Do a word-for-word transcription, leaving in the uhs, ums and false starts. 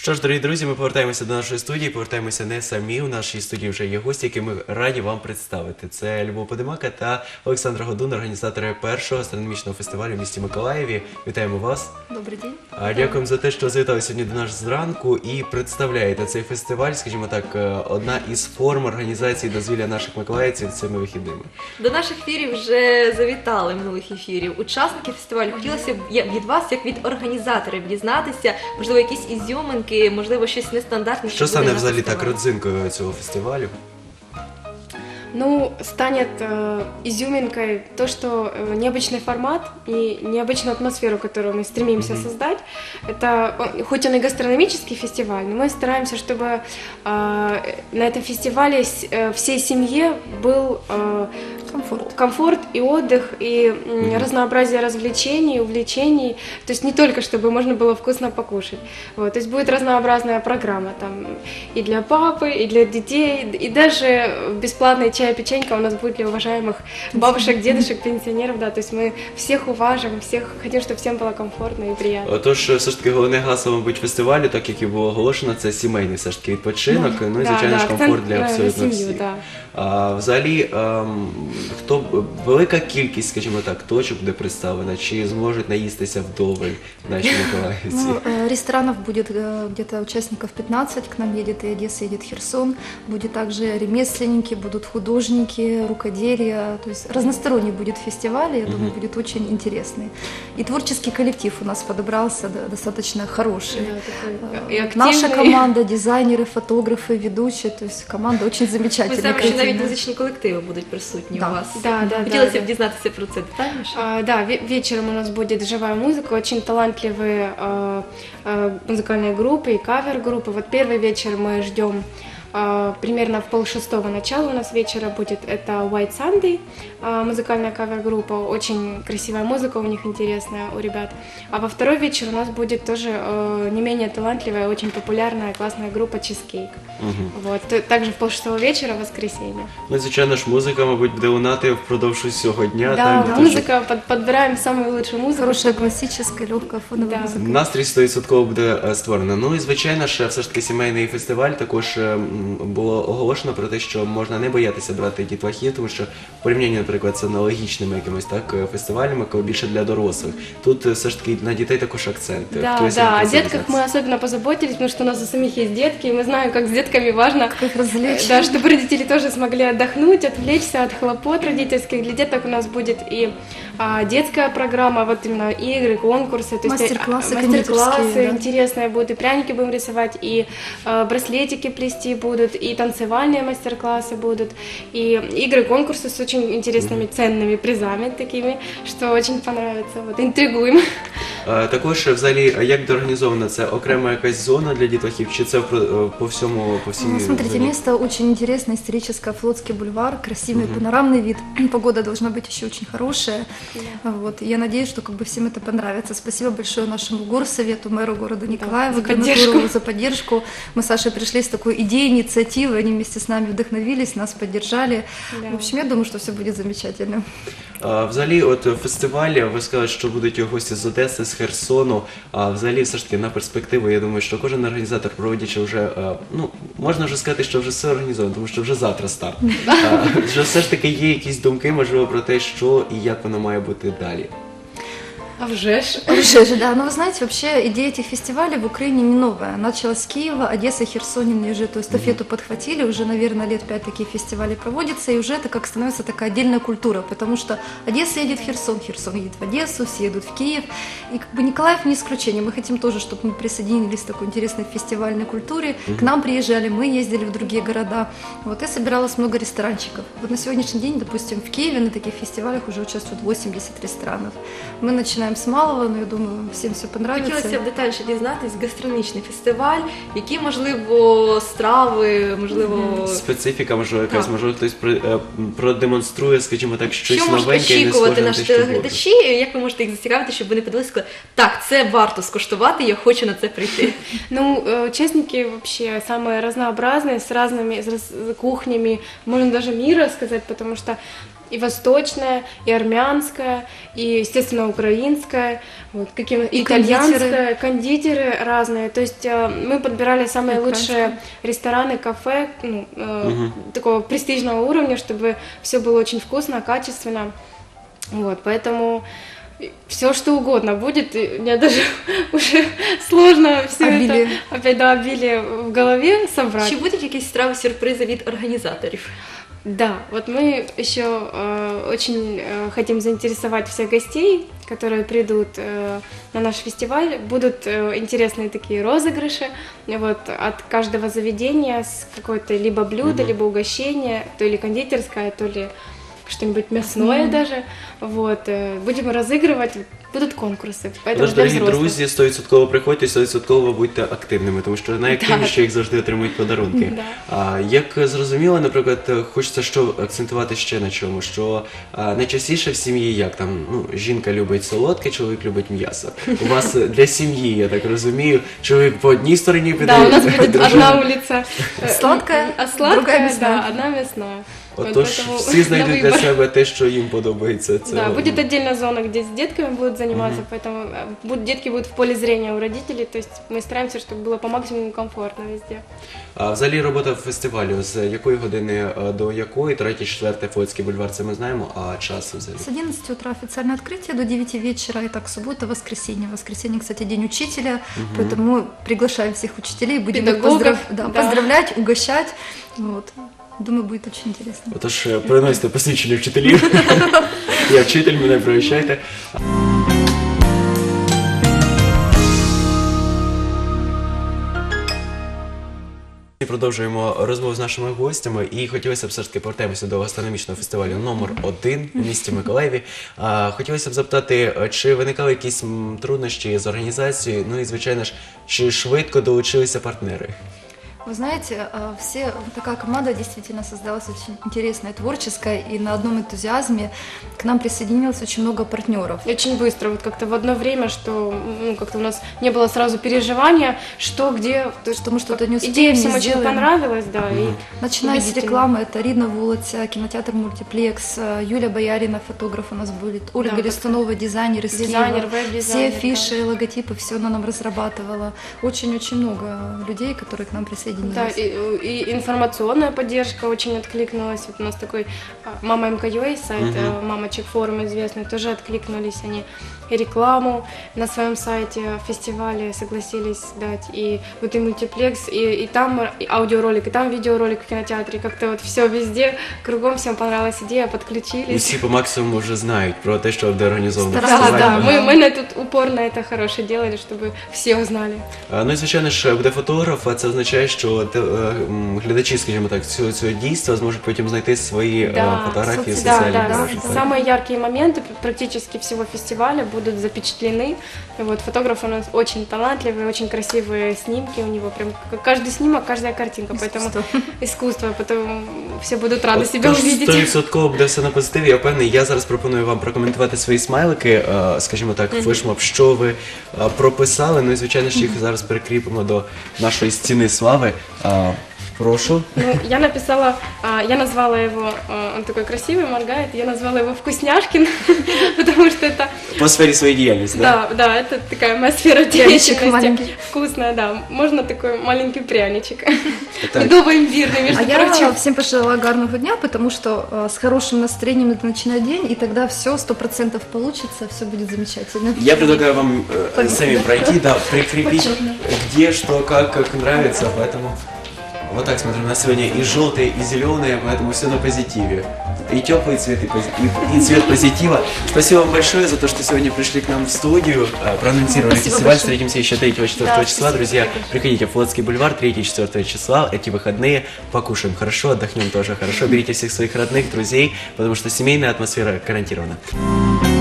Що ж, дорогі друзі, ми повертаємося до нашої студії, повертаємося не самі. У нашій студії вже є гості, які ми раді вам представити. Це Любов Подимака та Олександра Годун, організатори першого астрономічного фестивалю в місті Миколаєві. Вітаємо вас. Добрий день. Дякуємо за те, що завітали сьогодні до нас зранку і представляєте цей фестиваль, скажімо так, одна із форм організації дозвілля наших миколаївців цими вихідними. До наших ефірів вже завітали минулих ефірів учасники фестивалю. Хотілося б від вас, як від організаторів, дізнатися, можливо, якісь ізюминки, можливо, щось нестандартне. Що стане взагалі так родзинкою цього фестивалю? Ну, станет э, изюминкой то, что э, необычный формат и необычную атмосферу, которую мы стремимся mm-hmm. создать. Это, он, хоть он и гастрономический фестиваль, но мы стараемся, чтобы э, на этом фестивале с, э, всей семье был э, комфорт. комфорт и отдых, и mm-hmm. разнообразие развлечений, увлечений. То есть не только, чтобы можно было вкусно покушать. Вот, то есть будет разнообразная программа там и для папы, и для детей, и даже бесплатный чай, печенька у нас будет для уважаемых бабушек, дедушек, пенсионеров, да, то есть мы всех уважим, всех хотим, чтобы всем было комфортно и приятно. Отож, все ж таки, головне гасло, мабуть, фестивалю, так як і було оголошено, це сімейний все ж таки відпочинок, да, ну і, звичайно, да, ж комфорт для абсолютно сім'ю, всіх. Да. А, взагалі, ем, хто, велика кількість, скажімо так, точок буде представлена, чи зможуть наїстися вдоволь наші миколаївці? Ну, ресторанов будет где-то участников пятнадцать, к нам едет и Одесса, едет Херсон, будет также ремесленники, будут художники, рукоделие, то есть разносторонний будет фестиваль, я думаю, mm-hmm. будет очень интересный. И творческий коллектив у нас подобрался да, достаточно хороший. Да, и наша команда, дизайнеры, фотографы, ведущие, то есть команда очень замечательная. Ми знаємо, що навіть музичні колективи будуть присутні да. у вас. Да, да, Хотілося да, б дізнатися про це детальніше. А, да, вечером у нас будет живая музыка, очень талантливые а, а, музыкальные группы и кавер-группы. Вот первый вечер мы ждем а, примерно в полшестого начала у нас вечера будет. Это White Sunday, а, музыкальная кавер-группа. Очень красивая музыка у них интересная, у ребят. А во второй вечер у нас будет тоже а, не менее талантливая, очень популярная, классная группа Cheesecake. Угу. Вот. Также в полшестого вечера, в воскресенье. Ну, звичайно ж, музика, мабуть, буде лунати впродовж усього дня. Да, так, музыка, под, подбираем самую лучшую музыку. Хорошая классическая, легкая фоновая да. музыка. Настрій сто відсотків буде створено. Ну і, звичайно ж, все ж таки сімейний фестиваль також було оголошено про те, що можна не боятися брати дітлахів, тому що в порівнянні, наприклад, з аналогічними якимось так фестивалями, коли більше для дорослих. Тут все ж таки на дітей також акценти. Да, Хто да, о детках мы особенно позаботились, потому что у нас у самих есть детки, и мы знаем, как с детками важно, да, чтобы родители тоже смогли отдохнуть, отвлечься от хлопот родительских. Для деток у нас будет и а, детская программа, вот именно игры, конкурсы, то есть мастер-классы, мастер-классы да. интересные будут, и пряники будем рисовать, и а, браслетики плести будут, и танцевальные мастер-классы будут, и игры, конкурсы с очень интересными, ценными призами такими, что очень понравится. Вот, интригуем. А, також, взагалі, як доорганізовано це? Окрема якась зона для дітлахів, чи це по всьому, по всій ну, смотрите, зоні? место очень интересное, историческое, Флотский бульвар, красивый uh-huh. панорамный вид, погода должна быть еще очень хорошая. Yeah. Вот. Я надеюсь, что как бы всем это понравится. Спасибо большое нашему горсовету, мэру города Николаева, да, за, поддержку. за поддержку. Мы с Сашей пришли с такой идеей, инициативой, они вместе с нами вдохновились, нас поддержали. Yeah. В общем, я думаю, что все будет замечательно. А, взагалі, от фестивалі, ви сказали, що будуть гості з Одеси, з Херсону, а взагалі, все ж таки, на перспективу, я думаю, що кожен організатор, проводячи вже, ну, можна вже сказати, що вже все організовано, тому що вже завтра старт. А, що все ж таки є якісь думки, можливо, про те, що і як воно має бути далі? А вже ж. Уже же, да. Но вы знаете, вообще идея этих фестивалей в Украине не новая. Началась с Киева, Одесса, Херсон, они уже эту эстафету mm-hmm. подхватили, уже, наверное, лет пять такие фестивали проводятся, и уже это как становится такая отдельная культура, потому что Одесса едет в Херсон, Херсон едет в Одессу, все едут в Киев, и как бы Николаев не исключение. Мы хотим тоже, чтобы мы присоединились к такой интересной фестивальной культуре, mm-hmm. к нам приезжали, мы ездили в другие города, вот, и собиралось много ресторанчиков. Вот на сегодняшний день, допустим, в Киеве на таких фестивалях уже участвуют восемьдесят ресторанов. Мы начинаем с малого, но я думаю, всім все понравиться. Хотілося б детальніше дізнатись, гастрономічний фестиваль, які, можливо, страви, можливо... Специфіка, можливо, якась, можливо, хтось продемонструє, скажімо так, щось що новеньке і не схоже схоже на те, що було. Що можуть очікувати наші глядачі, як ви можете їх зацікавити, щоб вони подивилися, сказали, так, це варто скуштувати, я хочу на це прийти. Ну, участники вообще самые разнообразные, с разными с кухнями, можно даже мира сказать, потому что и восточное, и армянское, и, естественно, украинское, вот, каким, И итальянское, кондитеры разные. То есть э, мы подбирали самые Украинское. лучшие рестораны, кафе, ну, э, Мгм. такого престижного уровня, чтобы все было очень вкусно, качественно. Вот, поэтому все что угодно будет, и мне даже уже сложно все Обилие. это опять да, обилие в голове собрать. Чи будуть якісь страви сюрпризи від організаторів? Да, вот мы еще э, очень э, хотим заинтересовать всех гостей, которые придут э, на наш фестиваль. Будут э, интересные такие розыгрыши вот, от каждого заведения с какой-то либо блюдо, Мгм. либо угощение, то ли кондитерское, то ли что-нибудь мясное Мгм. даже. Вот, э, будем разыгрывать, будут конкурсы. Поэтому Тож, для дорогі взрослых. друзі, сто відсотків приходьте, сто відсотків будьте активними, тому що найактивніші їх завжди отримують подарунки. Да. А, як зрозуміло, наприклад, хочеться що акцентувати ще на чому, що а, найчастіше в сім'ї як там, ну, жінка любить солодке, чоловік любить м'ясо. У вас для сім'ї, я так розумію, чоловік по одній стороні піде, Да, у нас будет дружина- одна улица э, Сладкая, а сладкая, другая мясная. да, одна мясная. Вот Отож, поэтому всі на знайдуть для выбор. себе те, що їм подобається. Це, Да, будет ну, отдельная зона, где с детками будут заниматься, поэтому э, будут, детки будут в поле зрения у родителей, то есть мы стараемся, чтобы было по максимуму комфортно везде. А взагалі робота фестивалю з якої години е, до якої? Третій, четвертий Флотський бульвар, це ми знаємо, а час взагалі? С одиннадцати утра официальное открытие до девяти вечера, и так суббота, воскресенье. Воскресенье, кстати, день учителя, поэтому приглашаем всех учителей, будем их Педагогов, поздрав- да, да. поздравлять, угощать. Вот. Думаю, будет очень интересно. Отож, е, приносите посвідчення вчителів. Я вчитель, мене пригощайте. І продовжуємо розмову з нашими гостями, і хотілося б все ж таки повертаємося до гастрономічного фестивалю номер один в місті Миколаєві. А, хотілося б запитати, чи виникали якісь м, труднощі з організацією, ну і звичайно ж, чи швидко долучилися партнери? Вы знаете, а, все, такая команда действительно создалась очень интересная, творческая, и на одном энтузиазме к нам присоединилось очень много партнеров. И очень быстро, вот как-то в одно время, что ну, как-то у нас не было сразу переживания, что, где. То есть Что мы что-то не идея успеем, всем не очень сделаем. понравилась, да, и Начиная с убедительно. рекламы, это Рина Волотя, кинотеатр «Мультиплекс», э, Юля Боярина, фотограф у нас будет, Ольга Да, Листунова, дизайнер из дизайнер, Киева. Все веб-дизайнер. афиши, логотипы, все она нам разрабатывала. Очень-очень много людей, которые к нам присоединились. Да, и, и информационная поддержка очень откликнулась. Вот у нас такой а, Мама МКЮА сайт, Мгм. э, Мамочек форум известный, тоже откликнулись они. И рекламу на своем сайте фестиваля согласились дать, и вот и мультиплекс, и, и там и аудиоролик, и там видеоролик в кинотеатре, как-то вот все везде, кругом всем понравилась идея, подключились. Усі по максимуму вже знають про те, що буде організовано Да, Старались, фестиваль. да, мы, мы на тут упорно это хорошее делали, чтобы все узнали. А, ну і звичайно ж буде фотограф, а це означає, що те- е, м, глядачі, скажімо так, цього, цього дійства зможуть потім знайти свої е, Да, фотографії в соцсети, Да, соціальних да, мережах. так? самые яркие моменты практически всего фестиваля будут запечатлены. И вот фотограф у нас очень талантливый, очень красивые снимки у него, прям к- каждый снимок, каждая картинка, поэтому Искусство. искусство, поэтому все будут рады себя Тож увидеть. сто відсотків буде все на позитиві. Я впевнений, я зараз пропоную вам прокоментувати свої смайлики, е, скажімо так, флешмоб, що ви е, прописали. Ну і звичайно ж їх зараз прикріпимо до нашої стіни слави. Е, Прошу. Ну, я написала, а, я назвала его, а, он такой красивый, моргает, я назвала его Вкусняшкин, потому что это, По сфері своєї діяльності, да? да, да, это такая моя сфера Пряничек деятельности. маленький. Вкусная, да, можно такой маленький пряничек. Так. Медово-имбирный, между А я прочим. всем пожелала гарного дня, потому что э, с хорошим настроением надо начинать день, и тогда все сто процентов получится, все будет замечательно. Я предлагаю вам э, Понятно. самим пройти, да, прикрепить, где, что, как, как нравится, поэтому вот так смотрим, у нас сегодня и желтые, и зеленые, поэтому все на позитиве. И теплый цвет, и, пози- и- и цвет позитива. Спасибо вам большое за то, что сегодня пришли к нам в студию, э, проанонсировали Спасибо фестиваль. большое. Встретимся еще третьего-четвертого Да, числа. спасибо. Друзья, приходите в Флотский бульвар третьего-четвертого числа. Эти выходные покушаем хорошо, отдохнем тоже хорошо. Берите всех своих родных, друзей, потому что семейная атмосфера гарантирована.